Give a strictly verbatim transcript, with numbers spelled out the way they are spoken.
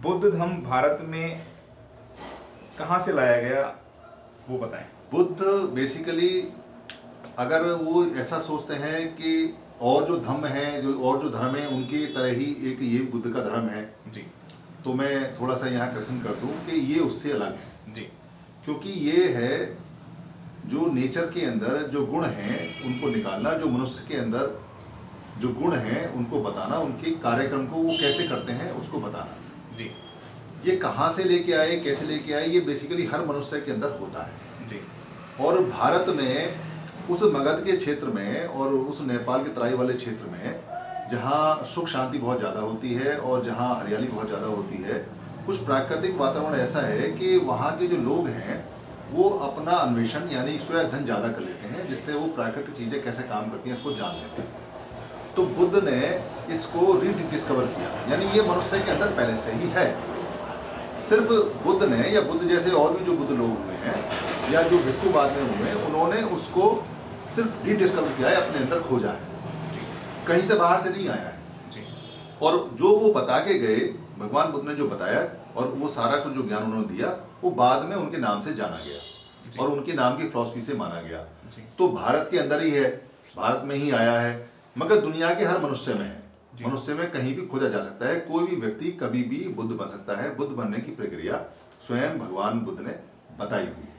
बुद्ध धम्म भारत में कहाँ से लाया गया वो बताएं। बुद्ध बेसिकली अगर वो ऐसा सोचते हैं कि और जो धर्म है जो और जो धर्म है उनकी तरह ही एक ये बुद्ध का धर्म है जी, तो मैं थोड़ा सा यहाँ क्वेश्चन कर दूं कि ये उससे अलग है जी, क्योंकि ये है जो नेचर के अंदर जो गुण हैं उनको निकालना, जो मनुष्य के अंदर जो गुण हैं उनको बताना, उनके कार्यक्रम को वो कैसे करते हैं उसको बताना। जी, ये कहाँ से लेके आए, कैसे लेके आए, ये बेसिकली हर मनुष्य के अंदर होता है। जी, और भारत में उस मगध के क्षेत्र में और उस नेपाल के तराई वाले क्षेत्र में जहाँ सुख शांति बहुत ज़्यादा होती है और जहाँ हरियाली बहुत ज़्यादा होती है, कुछ प्राकृतिक वातावरण ऐसा है कि वहाँ के जो लोग हैं वो अपना अन्वेषण यानी स्वयं अध्ययन ज़्यादा कर लेते हैं, जिससे वो प्राकृतिक चीज़ें कैसे काम करती हैं इसको जान लेते हैं। तो बुद्ध ने इसको रीडिस्कवर किया, यानी ये मनुष्य के अंदर पहले से ही है। सिर्फ बुद्ध ने या बुद्ध जैसे और भी जो बुद्ध लोग हुए हैं या जो भिक्षु बाद में हुए हैं, उन्होंने उसको सिर्फ रीडिस्कवर किया है, अपने अंदर खोजा है, कहीं से बाहर से नहीं आया है जी। और जो वो बता के गए, भगवान बुद्ध ने जो बताया और वो सारा कुछ जो ज्ञान उन्होंने दिया वो बाद में उनके नाम से जाना गया और उनके नाम की फिलॉसफी से माना गया। तो भारत के अंदर ही है, भारत में ही आया है, मगर दुनिया के हर मनुष्य में है। मनुष्य में कहीं भी खोजा जा सकता है, कोई भी व्यक्ति कभी भी बुद्ध बन सकता है। बुद्ध बनने की प्रक्रिया स्वयं भगवान बुद्ध ने बताई हुई है।